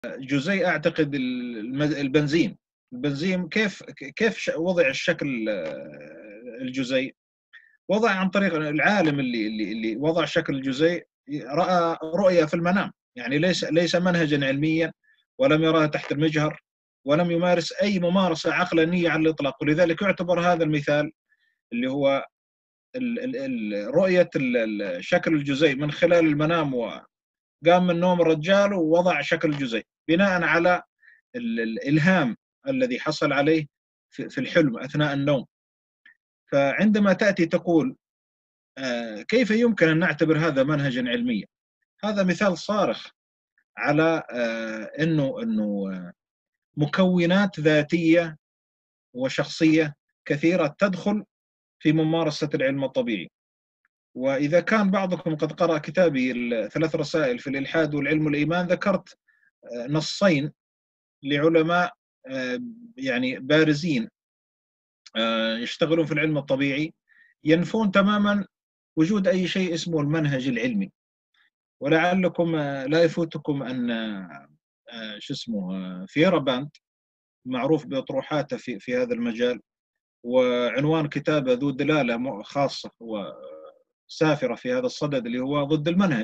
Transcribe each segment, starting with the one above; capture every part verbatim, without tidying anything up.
جزيء أعتقد الم البنزين، البنزين كيف كيف ش وضع الشكل الجزيء؟ وضع عن طريق العالم اللي اللي اللي وضع شكل الجزيء رأى رؤية في المنام، يعني ليس ليس منهجًا علميًا ولم يراه تحت المجهر، ولم يمارس أي ممارسة عقلانية على الإطلاق، ولذلك يعتبر هذا المثال اللي هو ال ال ال رؤية ال ال شكل الجزيء من خلال المنام، وقام من النوم الرجال ووضع شكل الجزيء بناءً على ال الإلهام الذي حصل عليه في في الحلم أثناء النوم. فعندما تأتي تقول آآ كيف يمكن أن نعتبر هذا منهجًا علميًا؟ هذا مثال صارخ على آآ إنه إنه مكونات ذاتية وشخصية كثيرة تدخل في ممارسة العلم الطبيعي. وإذا كان بعضكم قد قرأ كتابي الثلاث رسائل في الإلحاد والعلم والإيمان، ذكرت آآ نصين لعلماء آآ يعني بارزين آآ يشتغلون في العلم الطبيعي، ينفون تمامًا وجود أي شيء اسمه المنهج العلمي. ولعلكم لا يفوتكم أن آآ شو اسمه فيرابانت معروف بأطروحاته في في هذا المجال، وعنوان كتابه ذو دلالة م خاصة وسافرة في هذا الصدد اللي هو ضد المنهج.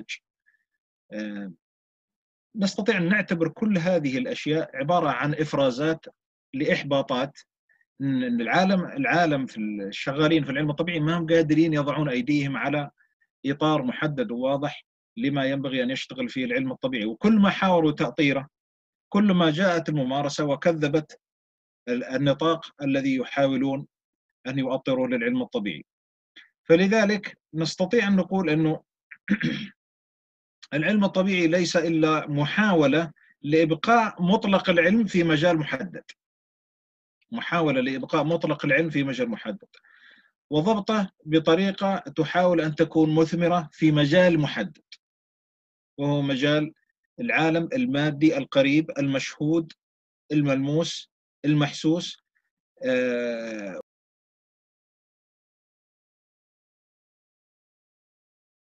آآ نستطيع أن نعتبر كل هذه الأشياء عبارة عن إفرازات لإحباطات إن العالم العالم في الشغالين في العلم الطبيعي ما هم قادرين يضعون أيديهم على إطار محدد وواضح لما ينبغي أن يشتغل فيه العلم الطبيعي، وكل ما حاولوا تأطيره كل ما جاءت الممارسة وكذبت النطاق الذي يحاولون أن يؤطروه للعلم الطبيعي. فلذلك نستطيع أن نقول أنه العلم الطبيعي ليس إلا محاولة لإبقاء مطلق العلم في مجال محدد، محاولة لإبقاء مطلق العلم في مجال محدد، وضبطه بطريقة تحاول أن تكون مثمرة في مجال محدد، وهو مجال العالم المادي القريب المشهود الملموس المحسوس. آه